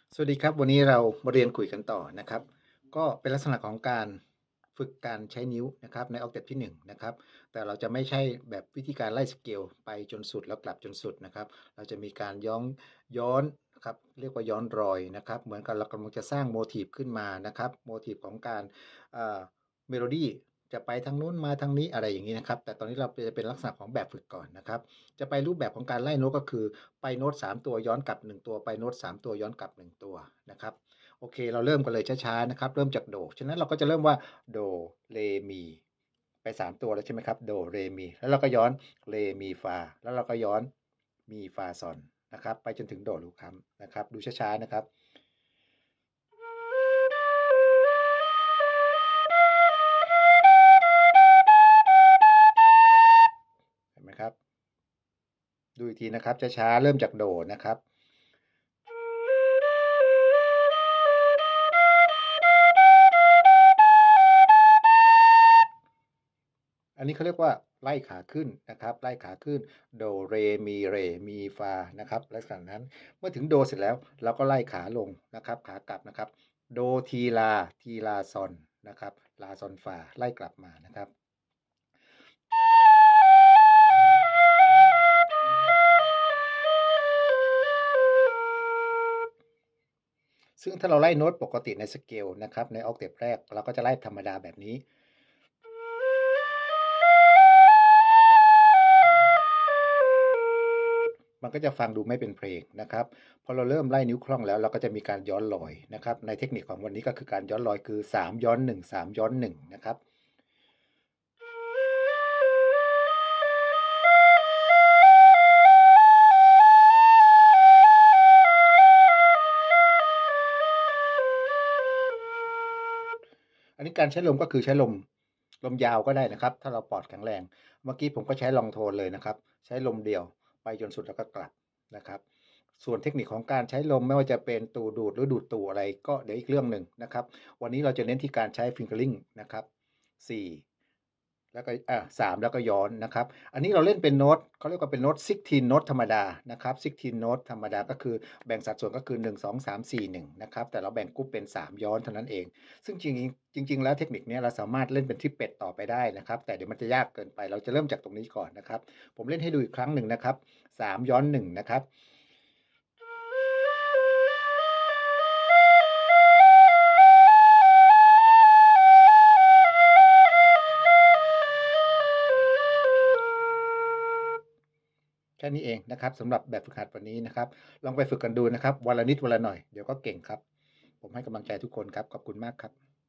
สวัสดีครับวันนี้เรามาเรียนคุยกันต่อนะครับก็เป็นลักษณะของการฝึกการใช้นิ้วนะครับในออกเต็ปที่1นะครับแต่เราจะไม่ใช่แบบวิธีการไล่สเกลไปจนสุดแล้วกลับจนสุดนะครับเราจะมีการย้อนนะครับเรียกว่าย้อนรอยนะครับเหมือนกับเรากำลังจะสร้างโมทีฟขึ้นมานะครับโมทีฟของการเมโลดี้จะไปทางนู้นมาทางนี้อะไรอย่างนี้นะครับแต่ตอนนี้เราจะเป็นลักษณะของแบบฝึกก่อนนะครับ จะไปรูปแบบของการไล่โน้ตก็คือไปโน้ต3ตัวย้อนกลับ1ตัวไปโน้ต3ตัวย้อนกลับ1ตัวนะครับโอเคเราเริ่มกันเลยช้าๆนะครับเริ่มจากโดฉะนั้นเราก็จะเริ่มว่าโดเรมีไป3ตัวแล้วใช่ไหมครับโดเรมีแล้วเราก็ย้อนเรมีฟาแล้วเราก็ย้อนมีฟาซอนนะครับไปจนถึงโดลูกคำนะครับดูช้าๆนะครับเห็นไหมครับดูอีกทีนะครับช้าๆเริ่มจากโดนะครับ อันนี้เขาเรียกว่าไล่ขาขึ้นนะครับไล่ขาขึ้นโดเรมีเรมีฟานะครับลักษณะนั้นเมื่อถึงโดเสร็จแล้วเราก็ไล่ขาลงนะครับขากลับนะครับโดทีลาทีลาซอนนะครับลาซอนฟาไล่กลับมานะครับซึ่งถ้าเราไล่โน้ตปกติในสเกลนะครับในออกเทปแรกเราก็จะไล่ธรรมดาแบบนี้ มันก็จะฟังดูไม่เป็นเพลงนะครับพอเราเริ่มไล่นิ้วคล่องแล้วเราก็จะมีการย้อนลอยนะครับในเทคนิคของวันนี้ก็คือการย้อนลอยคือ3ย้อน1 3ย้อน1นะครับอันนี้การใช้ลมก็คือใช้ลมยาวก็ได้นะครับถ้าเราปอดแข็งแรงเมื่อกี้ผมก็ใช้ลองโทนเลยนะครับใช้ลมเดียวไปจนสุดแล้วก็กลับนะครับส่วนเทคนิคของการใช้ลมไม่ว่าจะเป็นตูดูดหรือดูดตูอะไรก็เดี๋ยวอีกเรื่องหนึ่งนะครับวันนี้เราจะเน้นที่การใช้ fingering นะครับ4 แล้วก็3แล้วก็ย้อนนะครับอันนี้เราเล่นเป็นโน้ตเขาเรียกว่าเป็นโน้ต16โน้ตธรรมดานะครับ16โน้ตธรรมดาก็คือแบ่งสัดส่วนก็คือ1 2 3 4 1นะครับแต่เราแบ่งกรุ๊ปเป็น3ย้อนเท่านั้นเองซึ่งจริงแล้วเทคนิคนี้เราสามารถเล่นเป็นทริปเป็ดต่อไปได้นะครับแต่เดี๋ยวมันจะยากเกินไปเราจะเริ่มจากตรงนี้ก่อนนะครับผมเล่นให้ดูอีกครั้งหนึ่งนะครับ3ย้อน1นะครับแค่นี้เองนะครับสำหรับแบบฝึกหัดวันนี้นะครับลองไปฝึกกันดูนะครับวันละนิดวันละหน่อยเดี๋ยวก็เก่งครับผมให้กำลังใจทุกคนครับขอบคุณมากครับ